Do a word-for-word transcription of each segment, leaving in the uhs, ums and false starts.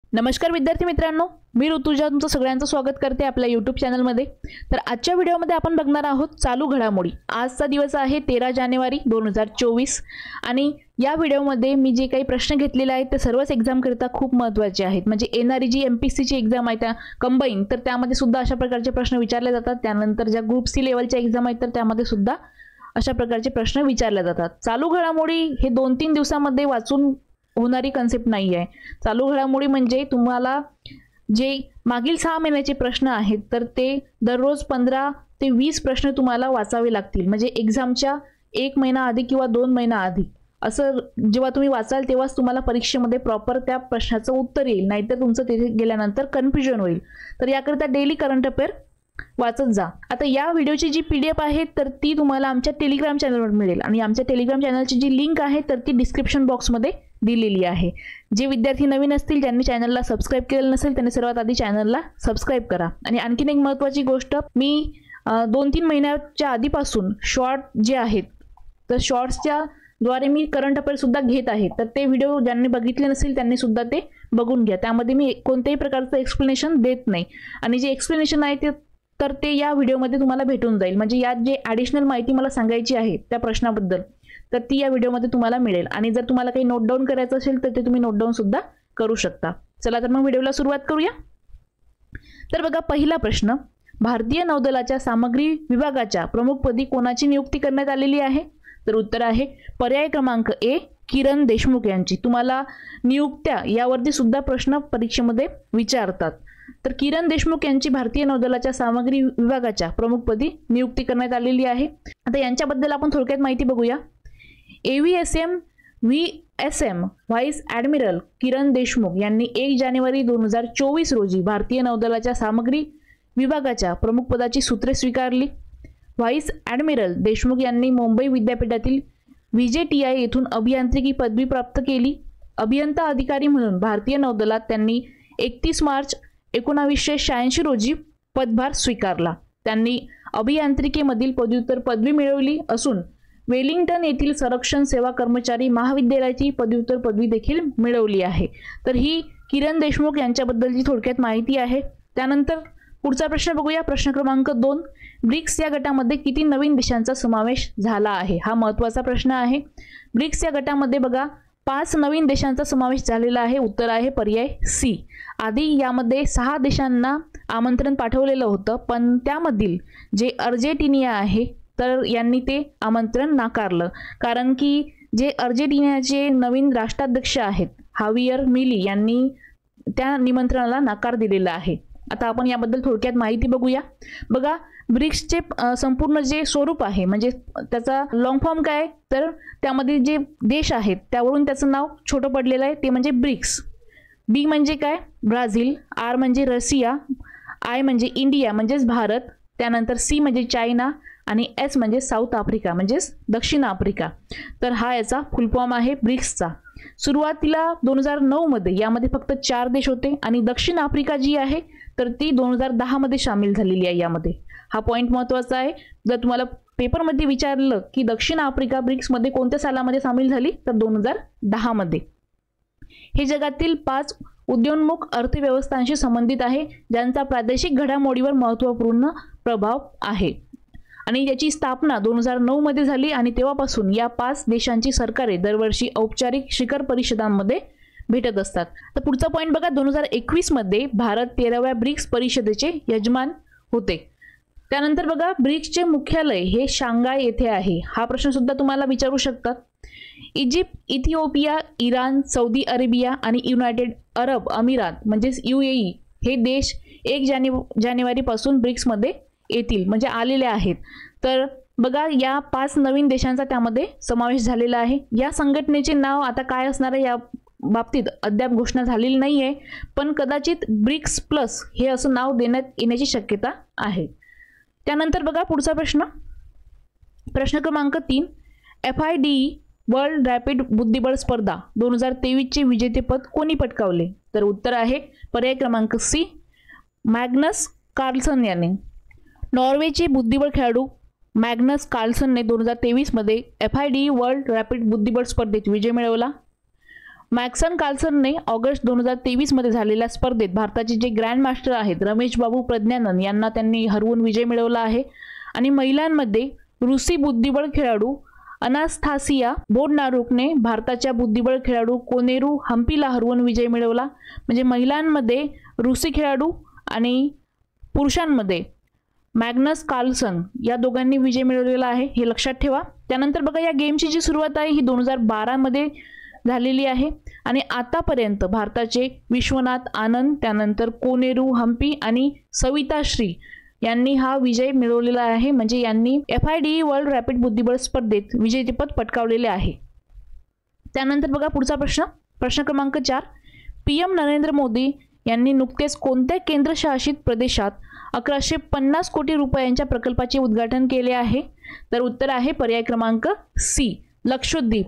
नमस्कार विद्यार्थी मित्रांनो, मी ऋतुजा तुमचं सगळ्यांचं स्वागत करते आपल्या यूट्यूब चॅनलमध्ये। तर आजच्या व्हिडिओमध्ये आपण बघणार आहोत चालू घडामोडी। आजचा दिवस आहे तेरा जानेवारी दोन हजार चोवीस आणि या व्हिडिओमध्ये मी जे काही प्रश्न घेतलेले आहेत ते सर्वच एक्झाम करता खूप महत्त्वाचे आहेत। म्हणजे येणारी जी एमपीएससी ची एक्झाम आहे त्या कंबाईन तर त्यामध्ये सुद्धा अशा प्रकारचे प्रश्न विचारले जातात। त्यानंतर ज्या ग्रुप सी लेवलच्या एक्झाम आहेत तर त्यामध्ये सुद्धा अशा प्रकारचे प्रश्न विचारले जातात। चालू घडामोडी हे दोन तीन दिवसांमध्ये वाचून होणारी कन्सेप्ट नाही आहे। चालू घडामोडी म्हणजे तुम्हाला जे मागील सहा महिन्याचे प्रश्न आहेत तर ते दररोज पंधरा ते वीस प्रश्न तुम्हाला वाचावे लागतील। म्हणजे एक्झामच्या एक महिना आधी किंवा दोन महिना आधी असं जेव्हा तुम्ही वाचाल तेव्हाच तुम्हाला परीक्षेमध्ये प्रॉपर त्या प्रश्नाचं उत्तर येईल, नाहीतर तुमचं तिथे गेल्यानंतर कन्फ्युजन होईल। तर याकरता डेली करंट अफेअर वाचत जा। आता या व्हिडिओची जी पीडीएफ आहे तर ती तुम्हाला आमच्या टेलिग्राम चॅनलवर मिळेल आणि आमच्या टेलिग्राम चॅनलची जी लिंक आहे तर ती डिस्क्रिप्शन बॉक्समध्ये दिलेली आहे। जे विद्यार्थी नवीन असतील ज्यांनी चॅनलला सबस्क्राइब केलेलं नसेल त्यांनी सर्वात आधी चॅनलला सबस्क्राइब करा। आणि आणखीन एक महत्त्वाची गोष्ट, मी दोन तीन महिन्याच्या आधीपासून शॉर्ट जे आहेत तर शॉर्ट्सच्या द्वारे मी करंट अफेअर सुद्धा घेत आहे। तर ते व्हिडिओ ज्यांनी बघितले नसेल त्यांनी सुद्धा ते बघून घ्या। त्यामध्ये मी कोणत्याही प्रकारचं एक्सप्लेनेशन देत नाही आणि जे एक्सप्लेनेशन आहे ते तर ते या व्हिडिओमध्ये तुम्हाला भेटून जाईल। म्हणजे यात जे ॲडिशनल माहिती मला सांगायची आहे त्या प्रश्नाबद्दल तर ती या व्हिडिओमध्ये तुम्हाला मिळेल। आणि जर तुम्हाला काही नोट डाऊन करायचं असेल तर ते तुम्ही नोट डाऊन सुद्धा करू शकता। चला तर मग व्हिडिओला सुरुवात करूया। तर बघा, पहिला प्रश्न, भारतीय नौदलाच्या सामग्री विभागाच्या प्रमुखपदी कोणाची नियुक्ती करण्यात आलेली आहे? तर उत्तर आहे पर्याय क्रमांक ए, किरण देशमुख यांची। तुम्हाला नियुक्त्या यावरती सुद्धा प्रश्न परीक्षेमध्ये विचारतात। तर किरण देशमुख यांची भारतीय नौदलाच्या सामग्री विभागाच्या प्रमुखपदी नियुक्ती करण्यात आलेली आहे। आता यांच्याबद्दल आपण थोडक्यात माहिती बघूया। AVSM VSM vice admiral Kiran Deshmukh यांनी एक जानेवारी दोन हजार चोवीस रोजी भारतीय नौदलाच्या सामग्री विभागाच्या प्रमुखपदाची सूत्रे स्वीकारली। व्हाईस ॲडमिरल देशमुख यांनी मुंबई विद्यापीठातील व्हीजेटीआय येथून अभियांत्रिकी पदवी प्राप्त केली। अभियंता अधिकारी म्हणून भारतीय नौदलात त्यांनी एकतीस मार्च एकोणावीसशे शहाऐंशी रोजी पदभार स्वीकारला। त्यांनी अभियांत्रिकीमधील पदव्युत्तर पदवी मिळवली असून वेलिंग्टन येथील संरक्षण सेवा कर्मचारी महाविद्यालयाची पदव्युत्तर पदवी देखील मिळवली आहे। तर ही किरण देशमुख यांच्याबद्दलची थोडक्यात माहिती आहे। त्यानंतर पुढचा प्रश्न बघूया, प्रश्न क्रमांक दोन, ब्रिक्स या गटामध्ये किती नवीन देशांचा समावेश झाला आहे? हा महत्त्वाचा प्रश्न आहे। ब्रिक्स या गटामध्ये बघा पाच नवीन देशांचा समावेश झालेला आहे। उत्तर आहे पर्याय सी। आधी यामध्ये सहा देशांना आमंत्रण पाठवलेलं होतं, पण त्यामधील जे अर्जेंटिना आहे तर यांनी ते आमंत्रण नाकारलं, कारण की जे अर्जेंटिनाचे नवीन राष्ट्राध्यक्ष आहेत हावियर मिली यांनी त्या निमंत्रणाला नकार दिलेला आहे। आता आपण याबद्दल थोडक्यात माहिती बघूया। बघा, ब्रिक्सचे संपूर्ण जे स्वरूप आहे म्हणजे त्याचा लॉंग फॉर्म काय तर त्यामध्ये जे देश आहेत त्यावरून त्याचं नाव छोटं पडलेलं आहे, ते म्हणजे ब्रिक्स। बी म्हणजे काय? ब्राझील, आर म्हणजे रशिया, आय म्हणजे इंडिया म्हणजेच भारत, त्यानंतर सी म्हणजे चायना आणि एस म्हणजे साऊथ आफ्रिका म्हणजेच दक्षिण आफ्रिका। तर हा याचा फुल फॉर्म आहे ब्रिक्सचा। सुरुवातीला दोन हजार नऊ मध्ये यामध्ये फक्त चार देश होते आणि दक्षिण आफ्रिका जी आहे तर ती दोन हजार दहा मध्ये सामील झालेली आहे यामध्ये। हा पॉईंट महत्त्वाचा आहे। जर तुम्हाला पेपरमध्ये विचारलं की दक्षिण आफ्रिका ब्रिक्समध्ये कोणत्या सालामध्ये सामील झाली तर दोन हजार दहा मध्ये। हे जगातील पाच उदयोन्मुख अर्थव्यवस्थांशी संबंधित आहे ज्यांचा प्रादेशिक घडामोडीवर महत्त्वपूर्ण प्रभाव आहे आणि याची स्थापना दोन हजार नऊ मध्ये झाली आणि तेव्हापासून या पाच देशांची सरकारे दरवर्षी औपचारिक शिखर परिषदांमध्ये भेटत असतात। तर पुढचा पॉईंट बघा, दोन हजार एकवीस मध्ये भारत तेराव्या ब्रिक्स परिषदेचे यजमान होते। त्यानंतर बघा, ब्रिक्सचे मुख्यालय हे शांघाय येथे आहे। हा प्रश्न सुद्धा तुम्हाला विचारू शकतात। Egypt, Ethiopia, Iran, Saudi Arabia आणि युनायटेड अरब अमिरात म्हणजेच यूएई हे देश एक जानेवारी पासून ब्रिक्समध्ये येतील म्हणजे आलेले आहेत। तर बघा, या पाच नवीन देशांचा त्यामध्ये समावेश झालेला आहे। या संघटनेचे नाव आता काय असणार आहे या बाबतीत अद्याप घोषणा झालेली नाही आहे, पण कदाचित ब्रिक्स प्लस हे असं नाव देण्यात येण्याची शक्यता आहे। त्यानंतर बघा पुढचा प्रश्न, प्रश्न क्रमांक तीन, F I D world rapid बुद्धिबळ स्पर्धा दोन हजार तेवीस चे विजेतेपद कोणी पटकावले? तर उत्तर आहे पर्याय क्रमांक सी, मॅग्नस कार्लसन यांनी। नॉर्वेचे बुद्धिबळ खेळाडू मॅग्नस कार्लसनने दोन हजार तेवीस मध्ये F I D world rapid बुद्धिबळ स्पर्धेत विजय मिळवला। मॅक्सन कार्लसनने ऑगस्ट दोन हजार तेवीस मध्ये झालेल्या स्पर्धेत भारताचे जे ग्रँड मास्टर आहेत रमेश बाबू प्रज्ञानन यांना त्यांनी हरवून विजय मिळवला आहे. आणि महिलांमध्ये रूसी बुद्धिबळ खेळाडू अनास्थासिया बोडनारुकने भारताच्या बुद्धिबळ खेळाडू कोनेरू हम्पीला हरवून विजय मिळवला. म्हणजे महिलांमध्ये रूसी खेळाडू आणि पुरुषांमध्ये मॅग्नस कार्लसन या दोघांनी विजय मिळवलेला आहे, हे लक्षात ठेवा. त्यानंतर बघा या गेमची जी सुरुवात आहे ही दोन हजार बारा मध्ये झालेली आहे आणि आतापर्यंत भारताचे विश्वनाथ आनंद, त्यानंतर कोनेरू हम्पी आणि सविता श्री यांनी हा विजय मिळवलेला आहे. म्हणजे यांनी F I D world rapid बुद्धिबळ स्पर्धेत विजेतेपद पटकावलेले आहे. त्यानंतर बघा पुढचा प्रश्न, प्रश्न क्रमांक चार. पीएम नरेंद्र मोदी यांनी नुकतेच कोणत्या केंद्रशासित प्रदेशात अकराशे पन्नास कोटी रुपयांच्या प्रकल्पाचे उद्घाटन केले आहे? तर उत्तर आहे पर्याय क्रमांक सी, लक्षद्वीप.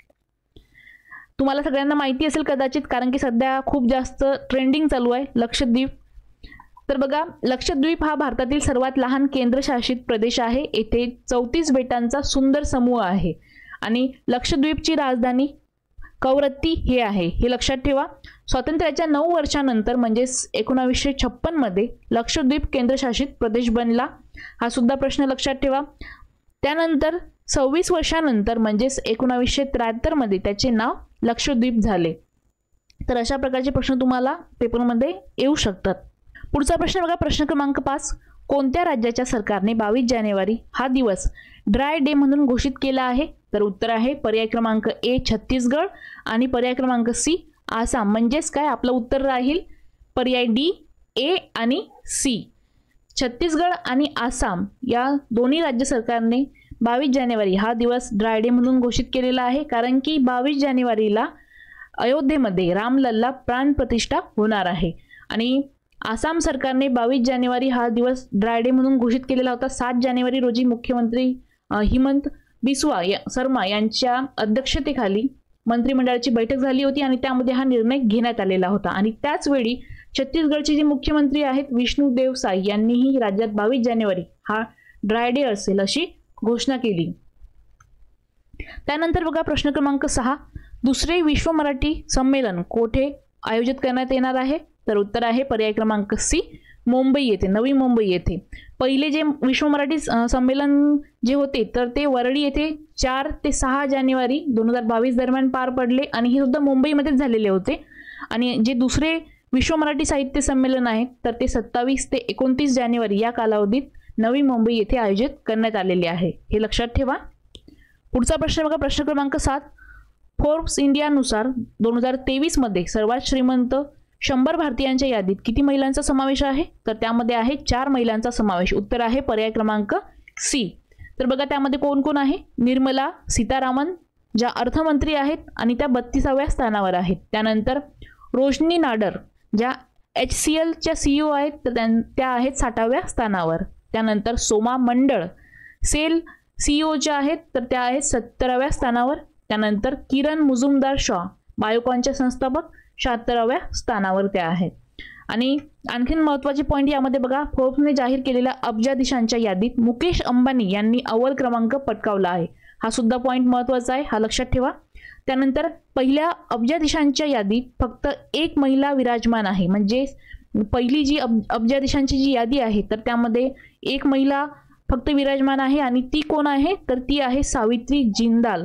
तुम्हाला सगळ्यांना माहिती असेल कदाचित, कारण की सध्या खूप जास्त ट्रेंडिंग चालू आहे लक्षद्वीप. तर बघा लक्षद्वीप हा भारतातील सर्वात लहान केंद्रशासित प्रदेश आहे. येथे चौतीस बेटांचा सुंदर समूह आहे आणि लक्षद्वीपची राजधानी कवरत्ती हे आहे, हे लक्षात ठेवा. स्वातंत्र्याच्या नऊ वर्षानंतर म्हणजेच एकोणावीसशे छप्पन मध्ये लक्षद्वीप केंद्रशासित प्रदेश बनला, हा सुद्धा प्रश्न लक्षात ठेवा. त्यानंतर सव्वीस वर्षानंतर म्हणजेच एकोणावीसशे त्र्याहत्तर मध्ये त्याचे नाव लक्षद्वीप झाले. तर अशा प्रकारचे प्रश्न तुम्हाला पेपरमध्ये येऊ शकतात. पुढचा प्रश्न बघा, प्रश्न क्रमांक पाच. कोणत्या राज्याच्या सरकारने बावीस जानेवारी हा दिवस ड्राय डे म्हणून घोषित केला आहे? तर उत्तर आहे पर्याय क्रमांक ए छत्तीसगड आणि पर्याय क्रमांक सी आसाम. म्हणजेच काय आपलं उत्तर राहील पर्याय डी, ए आणि सी. छत्तीसगड आणि आसाम या दोन्ही राज्य सरकारने बावीस जानेवारी हा दिवस ड्राय डे म्हणून घोषित केलेला आहे, कारण की बावीस जानेवारीला अयोध्येमध्ये रामलल्ला प्राण प्रतिष्ठा होणार आहे. आणि आसाम सरकारने बावीस जानेवारी हा दिवस ड्राय डे म्हणून घोषित केलेला होता. सात जानेवारी रोजी मुख्यमंत्री हिमंत बिस्वा शर्मा यांच्या अध्यक्षतेखाली मंत्रिमंडळाची बैठक झाली होती आणि त्यामध्ये हा निर्णय घेण्यात आलेला होता. आणि त्याच वेळी छत्तीसगडचे जे मुख्यमंत्री आहेत विष्णुदेव साई यांनीही राज्यात बावीस जानेवारी हा ड्राय डे असेल अशी घोषणा केली. त्यानंतर बघा प्रश्न क्रमांक सहा. दुसरे विश्व मराठी संमेलन कोठे आयोजित करण्यात येणार आहे? तर उत्तर आहे पर्याय क्रमांक सी, मुंबई येथे, नवी मुंबई येथे. पहिले जे विश्व मराठी संमेलन जे होते तर ते वरळी येथे चार ते सहा जानेवारी दोन हजार बावीस दरम्यान पार पडले आणि हे सुद्धा मुंबईमध्येच झालेले होते. आणि जे दुसरे विश्व मराठी साहित्य संमेलन आहे तर ते सत्तावीस ते एकोणतीस जानेवारी या कालावधीत नवी मुंबई येथे आयोजित करण्यात आलेले आहे, हे लक्षात ठेवा. पुढचा प्रश्न बघा, प्रश्न क्रमांक सात. फोर्ब्स इंडियानुसार दोन हजार तेवीस मध्ये सर्वात श्रीमंत शंभर भारतीयांच्या यादीत किती महिलांचा समावेश आहे? तर त्यामध्ये आहे चार महिलांचा समावेश. उत्तर आहे पर्याय क्रमांक सी. तर बघा त्यामध्ये कोण कोण आहे? निर्मला सीतारामन ज्या अर्थमंत्री आहेत आणि त्या बत्तीसाव्या स्थानावर आहेत. त्यानंतर रोशनी नाडर ज्या एच सी एलच्या सीईओ आहेत तर त्या आहेत साठाव्या स्थानावर. त्यानंतर सोमा मंडळ सेल सीईओच्या आहेत तर त्या आहेत सत्तराव्या स्थानावर. त्यानंतर किरण मुजुमदार शॉ बायोकॉनच्या संस्थापक शहात्तराव्या स्थानावर त्या आहेत. आणि आणखीन महत्त्वाचे पॉईंट यामध्ये बघा, फोर्ब्सने जाहीर केलेल्या अब्जाधीशांच्या यादीत मुकेश अंबानी यांनी अव्वल क्रमांक पटकावला आहे, हा सुद्धा पॉईंट महत्त्वाचा आहे, हा लक्षात ठेवा. त्यानंतर पहिल्या अब्जाधीशांच्या यादीत फक्त एक महिला विराजमान आहे. म्हणजे पहिली जी अब अब्जाधीशांची जी यादी आहे तर त्यामध्ये एक महिला फक्त विराजमान आहे आणि ती कोण आहे? तर ती आहे Savitri Jindal.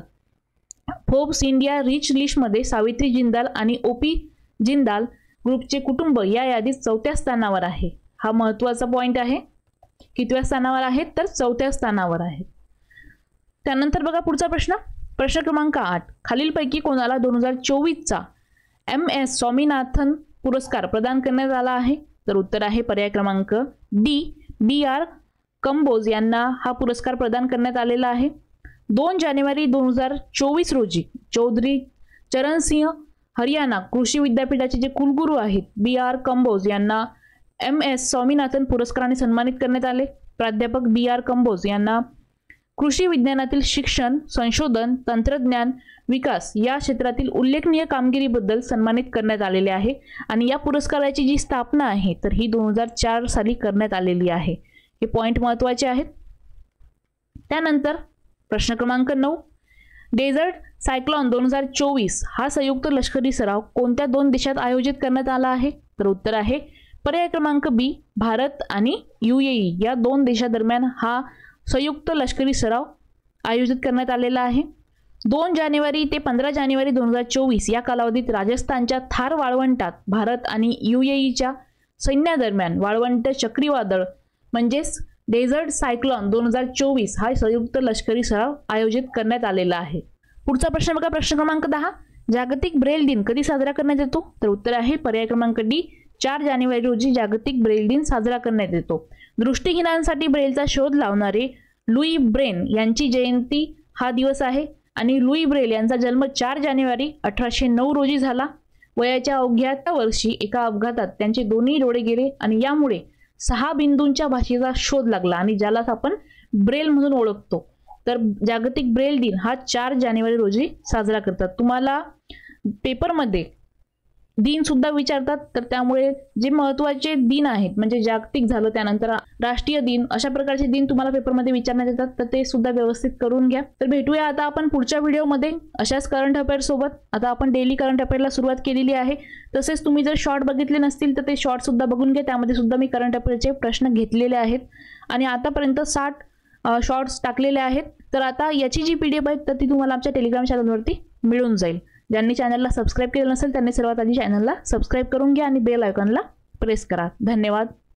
Forbes India rich लिस्टमध्ये सावित्री जिंदाल आणि ओपी जिंदाल ग्रुपचे कुटुंब या यादीत चौथ्या स्थानावर आहे, हा महत्त्वाचा पॉईंट आहे. कितव्या स्थानावर आहेत? तर चौथ्या स्थानावर आहेत. त्यानंतर बघा पुढचा प्रश्न, प्रश्न क्रमांक आठ. खालीलपैकी कोणाला दोन हजार चोवीसचा एम एस स्वामीनाथन पुरस्कार प्रदान करण्यात आला आहे? तर उत्तर आहे पर्याय क्रमांक डी, बी आर कंबोज यांना हा पुरस्कार प्रदान करण्यात आलेला आहे. दोन जानेवारी दोन हजार चोवीस रोजी चौधरी चरणसिंह हरियाणा कृषी विद्यापीठाचे जे कुलगुरू आहेत बी आर कंबोज यांना एम एस स्वामीनाथन पुरस्काराने सन्मानित करण्यात आले. प्राध्यापक बी आर कंबोज यांना कृषी विज्ञानातील शिक्षण, संशोधन, तंत्रज्ञान विकास या क्षेत्रातील उल्लेखनीय कामगिरीबद्दल सन्मानित करण्यात आलेले आहे. आणि या पुरस्काराची जी स्थापना आहे तर ही दोन हजार चार साली करण्यात आलेली आहे, हे पॉईंट महत्त्वाचे आहेत. त्यानंतर प्रश्न क्रमांक नऊ. डेझर्ट सायक्लॉन दोन हजार चोवीस हा संयुक्त लष्करी सराव कोणत्या दोन देशात आयोजित करण्यात आला आहे? तर उत्तर आहे पर्याय क्रमांक बी, भारत आणि यूएई या दोन देशांदरम्यान हा संयुक्त लष्करी सराव आयोजित करण्यात आलेला आहे. दोन जानेवारी ते पंधरा जानेवारी दोन हजार चोवीस या कालावधीत राजस्थानच्या थार वाळवंटात भारत आणि यूएईच्या सैन्यादरम्यान वाळवंट चक्रीवादळ म्हणजेच डेझर्ट सायक्लॉन दोन हजार चोवीस हा संयुक्त लष्करी सराव आयोजित करण्यात आलेला आहे. पुढचा प्रश्न बघा, प्रश्न क्रमांक दहा. जागतिक ब्रेल दिन कधी साजरा करण्यात येतो? तर उत्तर आहे पर्याय क्रमांक डी, चार जानेवारी रोजी जागतिक ब्रेल दिन साजरा करण्यात येतो. दृष्टिहीनांसाठी ब्रेलचा शोध लावणारे लुई ब्रेल यांची जयंती हा दिवस आहे आणि लुई ब्रेल यांचा जन्म चार जानेवारी अठराशे नऊ रोजी झाला. वयाच्या अवघ्या वर्षी एका अपघातात त्यांचे दोन्ही डोळे गेले आणि यामुळे सहा बिंदूंच्या भाषेचा शोध लागला आणि ज्याला आपण ब्रेल म्हणून ओळखतो. तर जागतिक ब्रेल दिन हा चार जानेवारी रोजी साजरा करतात. तुम्हाला पेपरमध्ये दिन सुद्धा विचारतात, तर त्यामुळे जे महत्त्वाचे दिन आहेत म्हणजे जागतिक झालं, त्यानंतर राष्ट्रीय दिन, अशा प्रकारचे दिन तुम्हाला पेपरमध्ये विचारण्यात येतात, तर ते सुद्धा व्यवस्थित करून घ्या. तर भेटूया आता आपण पुढच्या व्हिडिओमध्ये अशाच करंट अफेअर सोबत. आता आपण डेली करंट अफेअरला सुरुवात केलेली आहे. तसेच तुम्ही जर शॉर्ट बघितले नसतील तर ते शॉर्ट सुद्धा बघून घ्या. त्यामध्ये सुद्धा मी करंट अफेअरचे प्रश्न घेतलेले आहेत आणि आतापर्यंत साठ शॉर्ट्स टाकलेले आहेत. तर आता याची जी पीडीएफ आहे तर ती तुम्हाला आमच्या टेलिग्राम चॅनलवरती मिळून जाईल. ज्यांनी चॅनलला सबस्क्राइब केलं नसेल त्यांनी सर्वात आधी चॅनलला सबस्क्राइब करून घ्या आणि बेल आयकॉनला प्रेस करा. धन्यवाद.